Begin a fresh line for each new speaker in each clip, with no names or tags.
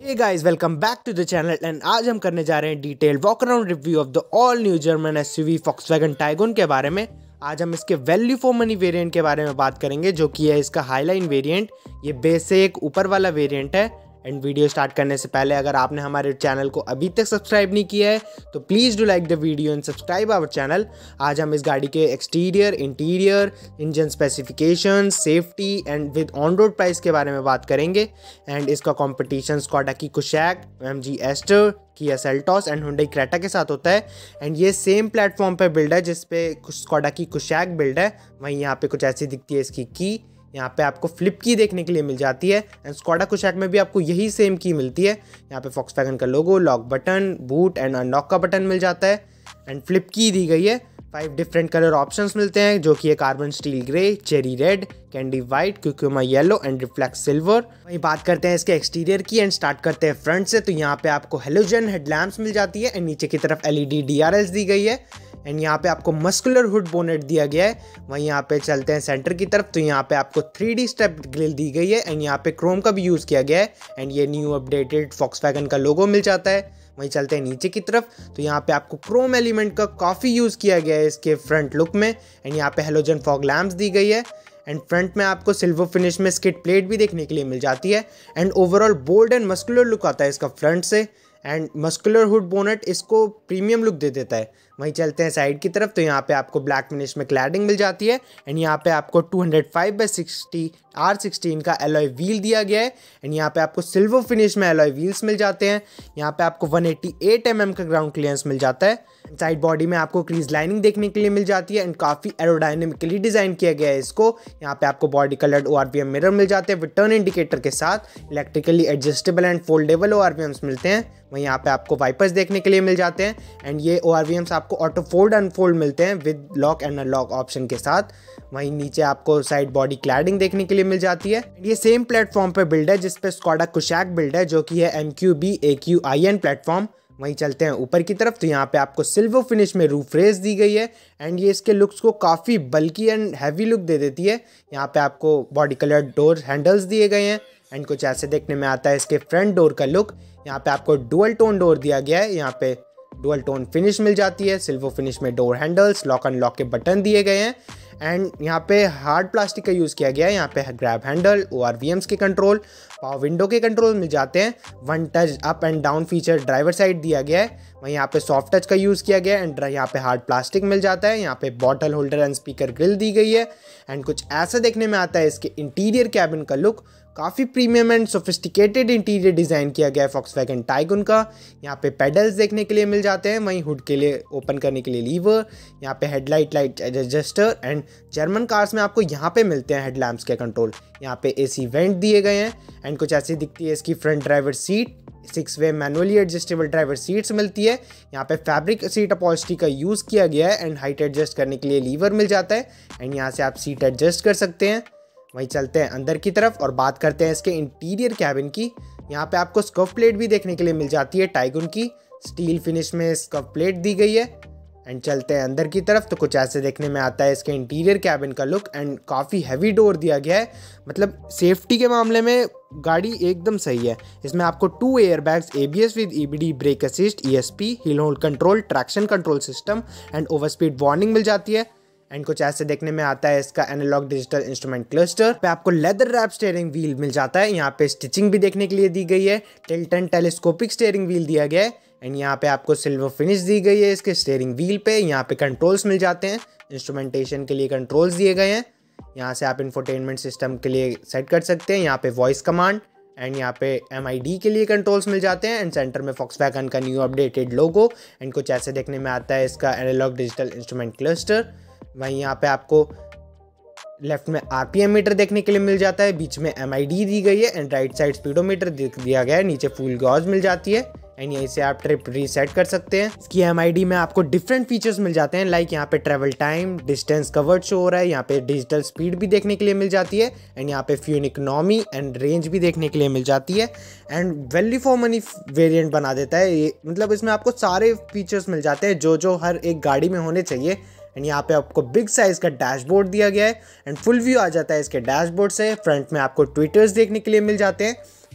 Hey guys, welcome back to the channel and आज हम करने जा रहे हैं detail walk around review of the all new German SUV Volkswagen Taigun के बारे में। आज हम इसके वैल्यू फॉर मनी वेरिएंट के बारे में बात करेंगे, जो कि है इसका हाईलाइन वेरिएंट। ये बेस से एक ऊपर वाला वेरिएंट है। एंड वीडियो स्टार्ट करने से पहले अगर आपने हमारे चैनल को अभी तक सब्सक्राइब नहीं किया है तो please do like the video and subscribe our channel. आज हम इस गाड़ी के exterior, interior, engine specification, safety and with on road price के बारे में बात करेंगे। एंड इसका कंपटीशन स्कोडा की Kushaq, MG Astor, Kia Seltos and Hyundai Creta के साथ होता है। एंड ये सेम प्लेटफॉर्म पे बिल्ड है जिसपे स्कोडा की कुशैक बिल्ड है। वहीं यहाँ पे कुछ ऐसी दिखती है इसकी की। यहाँ पे आपको फ्लिप की देखने के लिए मिल जाती है। एंड स्कोडा कुशैक में भी आपको यही सेम की मिलती है। यहाँ पे फॉक्सवैगन का logo, lock button, boot and unlock का बटन मिल जाता है। एंड फ्लिप की दी गई है। 5 डिफरेंट कलर ऑप्शंस मिलते हैं, जो कि है carbon steel grey, cherry red, candy white, curcuma yellow and reflex silver. वहीं बात करते हैं इसके एक्सटीरियर की एंड स्टार्ट करते हैं फ्रंट से। तो यहाँ पे आपको हेलोजन हेडलैम्प्स मिल जाती है एंड नीचे की तरफ एलईडी डीआरएल्स दी गई है। एंड यहाँ पे आपको मस्कुलर हुड बोनेट दिया गया है। वहीं यहाँ पे चलते हैं सेंटर की तरफ। तो यहाँ पे आपको 3D स्टेप ग्रिल दी गई है एंड यहाँ पे क्रोम का भी यूज़ किया गया है। एंड ये न्यू अपडेटेड फॉक्सवैगन का लोगो मिल जाता है। वहीं चलते हैं नीचे की तरफ। तो यहाँ पे आपको क्रोम एलिमेंट का काफ़ी यूज़ किया गया है इसके फ्रंट लुक में। एंड यहाँ पे हेलोजन फॉग लैम्प्स दी गई है। एंड फ्रंट में आपको सिल्वर फिनिश में स्किड प्लेट भी देखने के लिए मिल जाती है। And overall bold and muscular look आता है इसका फ्रंट से। एंड मस्कुलर हुड बोनेट इसको प्रीमियम लुक दे देता है। वहीं चलते हैं साइड की तरफ। तो यहाँ पे आपको ब्लैक फिनिश में क्लैडिंग मिल जाती है। एंड यहाँ पे आपको 205/60 R16 का एलॉय व्हील दिया गया है। एंड यहाँ पे आपको सिल्वर फिनिश में एलॉय व्हील्स मिल जाते हैं। यहाँ पे आपको 188 mm का ग्राउंड क्लियरेंस मिल जाता है। साइड बॉडी में आपको क्रीज लाइनिंग देखने के लिए मिल जाती है एंड काफ़ी एरोडायनेमिकली डिज़ाइन किया गया है इसको। यहाँ पे आपको बॉडी कलर्ड ORVM मिरर मिल जाते हैं विद टर्न इंडिकेटर के साथ। Electrically adjustable and foldable ORVMs मिलते हैं। वहीं यहाँ पे आपको वाइपर्स देखने के लिए मिल जाते हैं। एंड ये ORVMs आपको ऑटो फोल्ड अनफोल्ड मिलते हैं with lock and unlock option के साथ। वहीं नीचे आपको साइड बॉडी क्लैडिंग देखने के लिए मिल जाती है। ये सेम प्लेटफॉर्म पे बिल्ड है जिसपे स्कोडा कुशैक बिल्ड है, जो कि है MQB AQIN प्लेटफॉर्म। वहीं चलते हैं ऊपर की तरफ। तो यहाँ पे आपको सिल्वर फिनिश में रूफ रेस दी गई है एंड ये इसके लुक्स को काफ़ी बल्की एंड हैवी लुक दे देती है। यहाँ पे आपको बॉडी कलर डोर हैंडल्स दिए गए हैं एंड कुछ ऐसे देखने में आता है इसके फ्रंट डोर का लुक। यहाँ पे आपको डुअल टोन डोर दिया गया है। यहाँ पे डुअल टोन फिनिश मिल जाती है। सिल्वर फिनिश में डोर हैंडल्स, लॉक अनलॉक के बटन दिए गए हैं। एंड यहाँ पे हार्ड प्लास्टिक का यूज़ किया गया है। यहाँ पे ग्रैब हैंडल, ORVMs के कंट्रोल, पावर विंडो के कंट्रोल मिल जाते हैं। 1 touch up and down feature driver side दिया गया है। वहीं यहाँ पे सॉफ्ट टच का यूज़ किया गया है एंड यहाँ पे हार्ड प्लास्टिक मिल जाता है। यहाँ पे bottle holder and speaker grille दी गई है। एंड कुछ ऐसा देखने में आता है इसके इंटीरियर कैबिन का लुक। काफ़ी premium and sophisticated interior design किया गया है फॉक्सवैगन टाइगून का। यहाँ पे पेडल्स देखने के लिए मिल जाते हैं। वहीं हुड के लिए ओपन करने के लिए लीवर, यहाँ पे headlight light adjuster and German cars में आपको यहाँ पे मिलते हैं हेडलैम्प्स के कंट्रोल। यहाँ पे AC वेंट दिए गए हैं। एंड कुछ ऐसी दिखती है इसकी फ्रंट ड्राइवर सीट। 6-वे मैनुअली एडजस्टेबल ड्राइवर सीट्स मिलती है। यहाँ पे फैब्रिक सीट अपॉल्स्ट्री का यूज़ किया गया है एंड हाइट एडजस्ट करने के लिए लीवर मिल जाता है। एंड यहाँ से आप सीट एडजस्ट कर सकते हैं। वहीं चलते हैं अंदर की तरफ और बात करते हैं इसके इंटीरियर कैबिन की। यहाँ पे आपको स्कर्व प्लेट भी देखने के लिए मिल जाती है टाइगून की। स्टील फिनिश में स्कर्व प्लेट दी गई है। एंड चलते हैं अंदर की तरफ। तो कुछ ऐसे देखने में आता है इसके इंटीरियर कैबिन का लुक एंड काफ़ी हैवी डोर दिया गया है। मतलब सेफ्टी के मामले में गाड़ी एकदम सही है। इसमें आपको 2 airbags, ABS with EBD, brake assist, ESP, hill hold control, traction control system and over speed warning मिल जाती है। एंड कुछ ऐसे देखने में आता है इसका एनालॉग डिजिटल इंस्ट्रूमेंट क्लस्टर पे आपको लेदर रैप स्टीयरिंग व्हील मिल जाता है। यहाँ पे स्टिचिंग भी देखने के लिए दी गई है। Tilt and telescopic steering wheel दिया गया है। एंड यहाँ पे आपको सिल्वर फिनिश दी गई है इसके स्टीयरिंग व्हील पे। यहाँ पे कंट्रोल्स मिल जाते हैं। इंस्ट्रूमेंटेशन के लिए कंट्रोल्स दिए गए हैं। यहाँ से आप इंफोटेनमेंट सिस्टम के लिए सेट कर सकते हैं। यहाँ पे वॉइस कमांड एंड यहाँ पे MID के लिए कंट्रोल्स मिल जाते हैं। एंड सेंटर में फॉक्सवैगन का न्यू अपडेटेड लोगो। एंड कुछ ऐसे देखने में आता है इसका एनालॉग डिजिटल इंस्ट्रूमेंट क्लस्टर। वहीं यहाँ पे आपको लेफ्ट में RPM मीटर देखने के लिए मिल जाता है। बीच में MID दी गई है एंड राइट साइड स्पीडोमीटर दिया गया है। नीचे फुल गॉज मिल जाती है एंड यहीं से आप ट्रिप रीसेट कर सकते हैं। इसकी MID में आपको डिफरेंट फीचर्स मिल जाते हैं, लाइक यहाँ पे travel time, distance covered show हो रहा है। यहाँ पे डिजिटल स्पीड भी देखने के लिए मिल जाती है। एंड यहाँ पे फ्यूल इकोनॉमी एंड रेंज भी देखने के लिए मिल जाती है। And value for money variant बना देता है ये। मतलब इसमें आपको सारे फीचर्स मिल जाते हैं जो हर एक गाड़ी में होने चाहिए। एंड यहाँ पे आपको बिग साइज का डैशबोर्ड दिया गया है एंड फुल व्यू आ जाता है इसके डैशबोर्ड से। फ्रंट में आपको ट्विटर्स देखने के लिए मिल जाते हैं।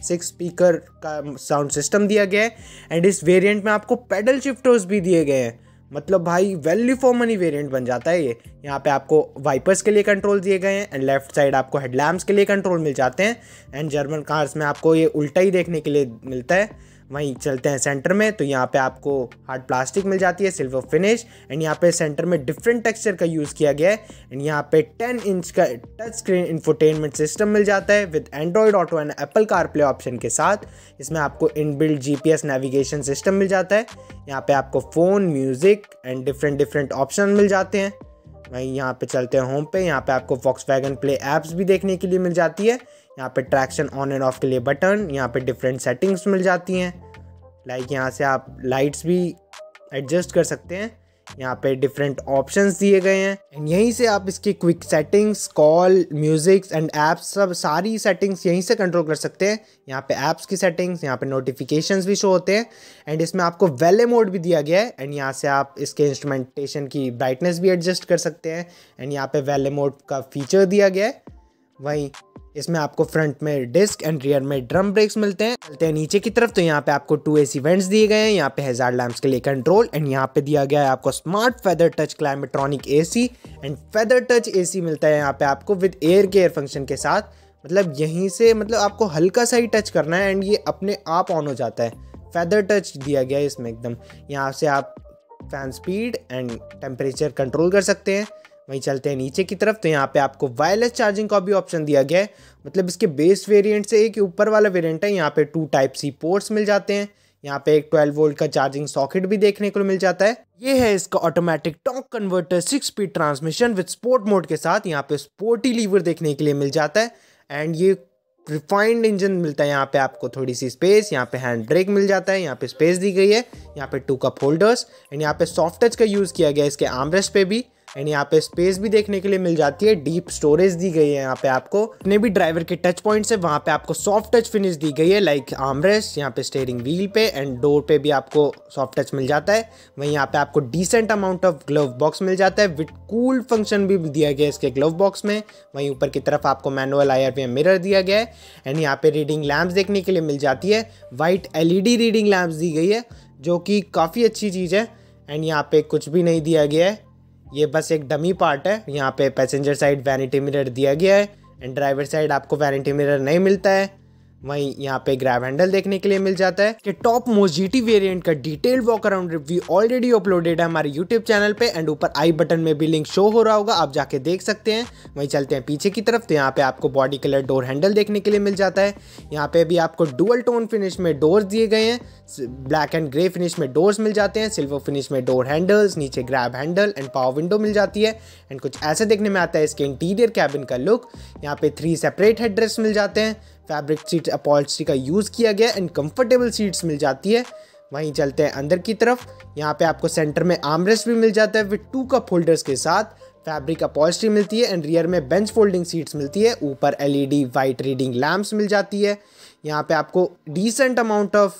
6 स्पीकर का साउंड सिस्टम दिया गया है एंड इस वेरिएंट में आपको पेडल शिफ्टर्स भी दिए गए हैं। मतलब भाई वैल्यू फॉर मनी वेरिएंट बन जाता है ये। यहाँ पे आपको वाइपर्स के लिए कंट्रोल दिए गए हैं एंड लेफ्ट साइड आपको हेडलैम्प्स के लिए कंट्रोल मिल जाते हैं एंड जर्मन कार्स में आपको ये उल्टा ही देखने के लिए मिलता है। वहीं चलते हैं सेंटर में, तो यहाँ पे आपको हार्ड प्लास्टिक मिल जाती है, सिल्वर फिनिश एंड यहाँ पे सेंटर में डिफरेंट टेक्सचर का यूज़ किया गया है एंड यहाँ पे 10 इंच का टच स्क्रीन इंफोटेनमेंट सिस्टम मिल जाता है with Android Auto and Apple CarPlay option के साथ। इसमें आपको इनबिल्ट जीपीएस नेविगेशन सिस्टम मिल जाता है। यहाँ पे आपको phone, music and different option मिल जाते हैं। वहीं यहाँ पे चलते हैं होम पे, यहाँ पे आपको वॉक्सवैगन प्ले ऐप्स भी देखने के लिए मिल जाती है। यहाँ पे ट्रैक्शन ऑन एंड ऑफ के लिए बटन, यहाँ पे डिफरेंट सेटिंग्स मिल जाती हैं। लाइक यहाँ से आप लाइट्स भी एडजस्ट कर सकते हैं। यहाँ पे डिफरेंट ऑप्शंस दिए गए हैं एंड यहीं से आप इसकी quick settings, call, music and apps सब सारी सेटिंग्स यहीं से कंट्रोल कर सकते हैं। यहाँ पे ऐप्स की सेटिंग्स, यहाँ पे नोटिफिकेशंस भी शो होते हैं एंड इसमें आपको वैले मोड भी दिया गया है एंड यहाँ से आप इसके इंस्ट्रूमेंटेशन की ब्राइटनेस भी एडजस्ट कर सकते हैं एंड यहाँ पे वैले मोड का फीचर दिया गया है। वहीं इसमें आपको फ्रंट में डिस्क एंड रियर में ड्रम ब्रेक्स मिलते हैं। चलते हैं नीचे की तरफ, तो यहाँ पे आपको 2 AC वेंट्स दिए गए हैं। यहाँ पे हैजार्ड लैंप्स के लिए कंट्रोल एंड यहाँ पे दिया गया है आपको smart feather touch Climatronic AC and feather touch AC मिलता है यहाँ पे आपको विद एयर केयर फंक्शन के साथ। मतलब यहीं से आपको हल्का सा ही टच करना है एंड ये अपने आप ऑन हो जाता है। फेदर टच दिया गया है इसमें एकदम। यहाँ से आप fan speed and temperature control कर सकते हैं। वहीं चलते हैं नीचे की तरफ, तो यहाँ पे आपको वायरलेस चार्जिंग का भी ऑप्शन दिया गया है। मतलब इसके बेस वेरिएंट से एक ऊपर वाला वेरिएंट है, यहाँ पे 2 Type-C पोर्ट्स मिल जाते हैं। यहाँ पे एक 12 वोल्ट का चार्जिंग सॉकेट भी देखने को मिल जाता है। ये है इसका automatic torque converter 6 speed transmission with sport mode के साथ। यहाँ पे स्पोर्टी लीवर देखने के लिए मिल जाता है एंड ये रिफाइंड इंजन मिलता है। यहाँ पे आपको थोड़ी सी स्पेस, यहाँ पे हैंड ब्रेक मिल जाता है, यहाँ पे स्पेस दी गई है, यहाँ पे 2 कप होल्डर्स एंड यहाँ पे सॉफ्ट टच का यूज़ किया गया है इसके आर्मरेस्ट पे भी एंड यहाँ पे स्पेस भी देखने के लिए मिल जाती है। डीप स्टोरेज दी गई है यहाँ पे आपको। अपने भी ड्राइवर के टच पॉइंट्स है वहाँ पे आपको सॉफ्ट टच फिनिश दी गई है, लाइक आर्मरेस्ट, यहाँ पे स्टीयरिंग व्हील पे एंड डोर पे भी आपको सॉफ्ट टच मिल जाता है। वहीं यहाँ पे आपको decent amount of glove box मिल जाता है विद कूल फंक्शन भी दिया गया है इसके ग्लव बॉक्स में। वहीं ऊपर की तरफ आपको मैनुअल IR मिरर दिया गया है एंड यहाँ पे रीडिंग लैम्प्स देखने के लिए मिल जाती है। वाइट LED रीडिंग लैम्प्स दी गई है जो कि काफ़ी अच्छी चीज़ है एंड यहाँ पे कुछ भी नहीं दिया गया है, ये बस एक डमी पार्ट है। यहाँ पे पैसेंजर साइड वैनिटी मिरर दिया गया है एंड ड्राइवर साइड आपको वैनिटी मिरर नहीं मिलता है। वहीं यहाँ पे ग्रैब हैंडल देखने के लिए मिल जाता है। कि टॉप मोस्ट GT वेरिएंट का detailed walk around review already uploaded है हमारे यूट्यूब चैनल पे एंड ऊपर आई बटन में भी लिंक शो हो रहा होगा, आप जाके देख सकते हैं। वहीं चलते हैं पीछे की तरफ, तो यहाँ पे आपको बॉडी कलर डोर हैंडल देखने के लिए मिल जाता है। यहाँ पे भी आपको डुअल टोन फिनिश में डोर्स दिए गए हैं, ब्लैक एंड ग्रे फिनिश में डोर्स मिल जाते हैं, सिल्वर फिनिश में डोर हैंडल्स, नीचे grab handle and power window मिल जाती है एंड कुछ ऐसे देखने में आता है इसके इंटीरियर कैबिन का लुक। यहाँ पे 3 सेपरेट हेडरेस्ट मिल जाते हैं, फैब्रिक सीट अपॉल्स्ट्री का यूज़ किया गया एंड कंफर्टेबल सीट्स मिल जाती है। वहीं चलते हैं अंदर की तरफ, यहाँ पे आपको सेंटर में आर्मरेस्ट भी मिल जाता है विद 2 कप होल्डर्स के साथ, फैब्रिक अपॉल्स्ट्री मिलती है एंड रियर में बेंच फोल्डिंग सीट्स मिलती है। ऊपर LED वाइट रीडिंग लैम्प्स मिल जाती है। यहाँ पे आपको decent amount of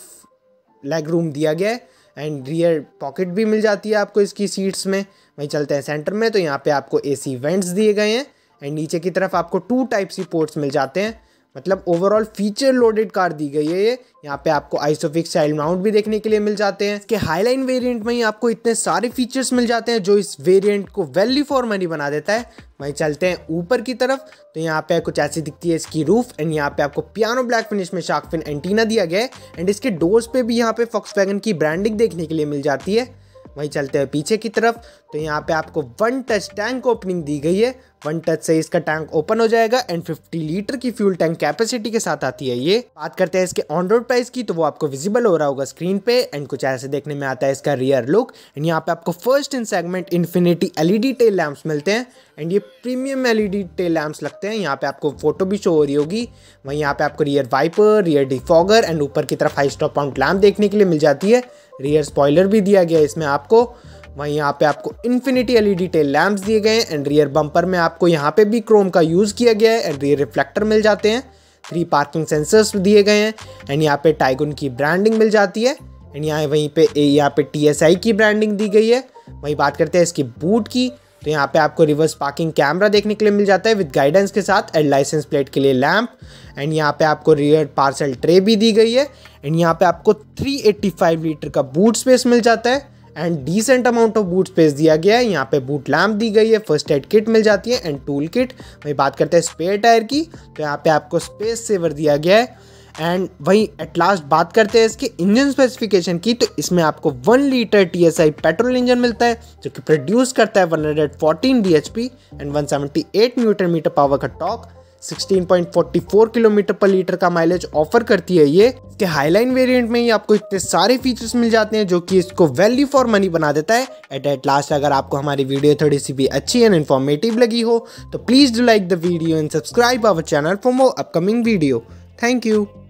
leg room दिया गया है एंड रियर पॉकेट भी मिल जाती है आपको इसकी सीट्स में। वहीं चलते हैं सेंटर में, तो यहाँ पे आपको AC वेंट्स दिए गए हैं एंड नीचे की तरफ आपको 2 Type-C पोर्ट्स मिल जाते हैं। मतलब ओवरऑल फीचर लोडेड कार दी गई है ये। यहाँ पे आपको आइसोफिक्स चाइल्ड माउंट भी देखने के लिए मिल जाते हैं। इसके हाईलाइन वेरिएंट में ही आपको इतने सारे फीचर्स मिल जाते हैं जो इस वेरिएंट को वैल्यू फॉर मनी बना देता है। वहीं चलते हैं ऊपर की तरफ, तो यहाँ पे कुछ ऐसी दिखती है इसकी रूफ एंड यहाँ पे आपको पियानो ब्लैक फिनिश में शार्क फिन एंटीना दिया गया है एंड इसके डोर्स पे भी यहाँ पे वॉक्सवैगन की ब्रांडिंग देखने के लिए मिल जाती है। वहीं चलते हैं पीछे की तरफ, तो यहाँ पे आपको 1 टच टैंक ओपनिंग दी गई है। 1 टच से इसका टैंक ओपन हो जाएगा एंड 50 लीटर की फ्यूल टैंक कैपेसिटी के साथ आती है ये। बात करते हैं इसके ऑन रोड प्राइस की, तो वो आपको विजिबल हो रहा होगा स्क्रीन पे एंड कुछ ऐसे देखने में आता है इसका रियर लुक एंड यहाँ पे आपको first in segment infinity LED tail lamps मिलते हैं एंड ये प्रीमियम LED टेल लैंप्स लगते हैं। यहाँ पे आपको फोटो भी शो हो रही होगी। वहीं यहाँ पे आपको rear wiper, rear defogger and ऊपर की तरफ हाई स्टॉप माउंट लैंप देखने के लिए मिल जाती है। रियर स्पॉइलर भी दिया गया है इसमें आपको। वहीं यहाँ पे आपको इन्फिनिटी LED टेल लैंप्स दिए गए हैं एंड रियर बम्पर में आपको यहाँ पे भी क्रोम का यूज़ किया गया है एंड रियर रिफ्लेक्टर मिल जाते हैं। 3 पार्किंग सेंसर्स दिए गए हैं एंड यहाँ पे टाइगन की ब्रांडिंग मिल जाती है एंड यहाँ पे TSI की ब्रांडिंग दी गई है। वहीं बात करते हैं इसकी बूट की, तो यहाँ पे आपको रिवर्स पार्किंग कैमरा देखने के लिए मिल जाता है विद गाइडेंस के साथ, एंड लाइसेंस प्लेट के लिए लैंप, एंड यहाँ पे आपको रियर पार्सल ट्रे भी दी गई है, एंड यहाँ पे आपको 385 लीटर का बूट स्पेस मिल जाता है and decent amount of boot space दिया गया है। यहाँ पे बूट लैम्प दी गई है, फर्स्ट एड किट मिल जाती है एंड टूल किट। वही बात करते हैं स्पेयर टायर की, तो यहाँ पे आपको स्पेस सेवर दिया गया है। एंड वहीं एट लास्ट बात करते हैं इसके इंजन स्पेसिफिकेशन की, तो इसमें आपको 1 लीटर TSI पेट्रोल इंजन मिलता है जो कि प्रोड्यूस करता है 114 bhp and 178 newton metre power का टॉर्क, 16.44 किलोमीटर पर लीटर का माइलेज ऑफर करती है ये। इसके हाईलाइन वेरिएंट में ही आपको इतने सारे फीचर्स मिल जाते हैं जो कि इसको वैल्यू फॉर मनी बना देता है। एट लास्ट अगर आपको हमारी वीडियो थोड़ी सी भी अच्छी एंड इन्फॉर्मेटिव लगी हो तो please do like the video and subscribe our channel for more upcoming video. Thank you.